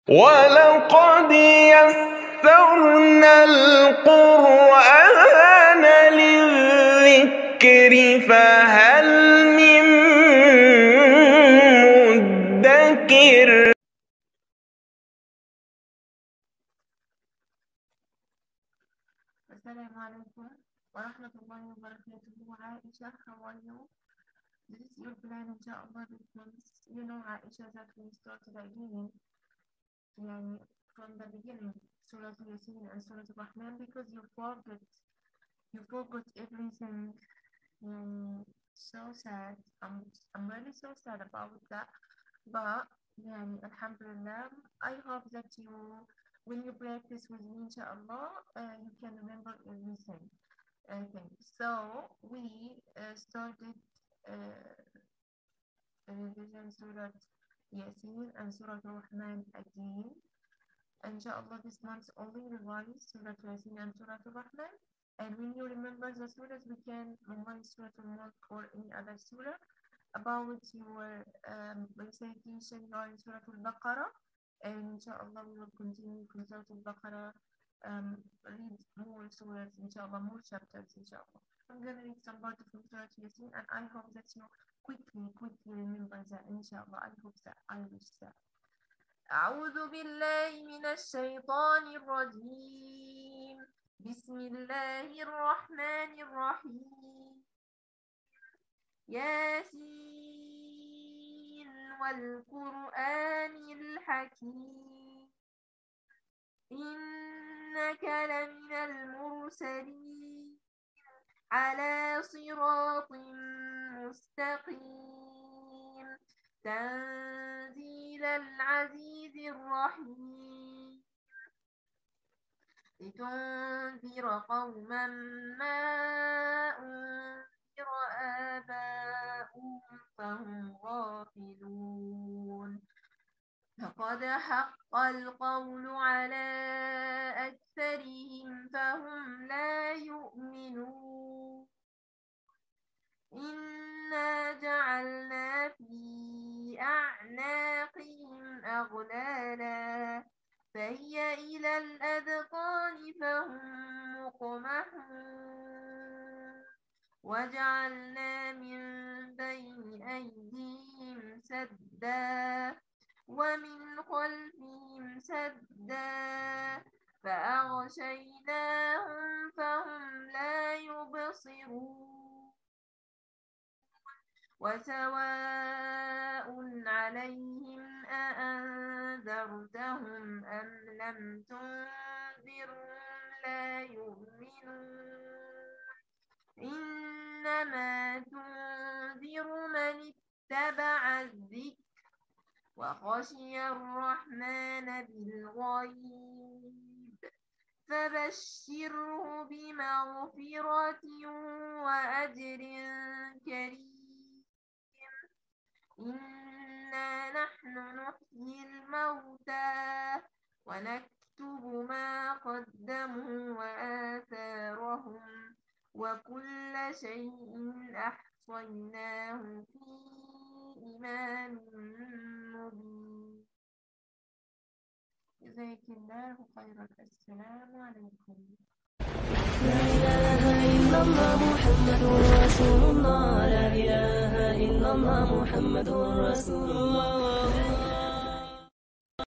ولقد يسرنا القرآن للذكر فهل من مدكر. السلام عليكم ورحمة الله وبركاته. عائشة, how are you? This is your plan inshallah this month. You know Aisha that we started again from the beginning Surah Yasin and Surah Rahman because you forgot everything. So sad. I'm really so sad about that. But alhamdulillah, I hope that when you practice with me inshallah, you can remember everything. So we started revision Surah Yasin and Surah Rahman again. Inshallah this month only revise Surah Yasin and Surah Rahman. And when you remember the surahs, we can memorize Surah Al-Mulk or any other surah. About your recitation, you are in Surah Al-Baqarah. And inshallah we will continue from Surah Al-Baqarah, read more surahs, inshallah, more chapters, inshallah. I'm gonna read some part from Surah Yasin, and I hope that you quickly remember that, inshallah. I hope that, I wish that. أعوذ بالله من الشيطان الرجيم. بسم الله الرحمن الرحيم. ياسين والقرآن الحكيم إنك لمن المرسلين على صراط مستقيم تنزيل العزيز الرحيم لتنذر قوما ما أنذر آباؤهم فهم غافلون لقد حق القول على أكثرهم فهم لا يؤمنون إنا جعلنا في أعناقهم أغلالا فهي إلى الأذقان فهم مقمحون وجعلنا من بين أيديهم سدا ومن خلفهم سدا فأغشيناهم فهم لا يبصرون وسواء عليهم أأنذرتهم أم لم تنذرهم لا يؤمنون إنما تنذر من اتبع الذكر وخشي الرحمن بالغيب فبشره بمغفرة وأجر كريم إنا نحن نحيي الموتى ونكتب ما قدموا وآثارهم وكل شيء أحصيناه في إمام مبين. جزاك الله خيرا. السلام عليكم. لا إله إلا الله محمد رسول الله. لا إله إلا الله محمد رسول الله.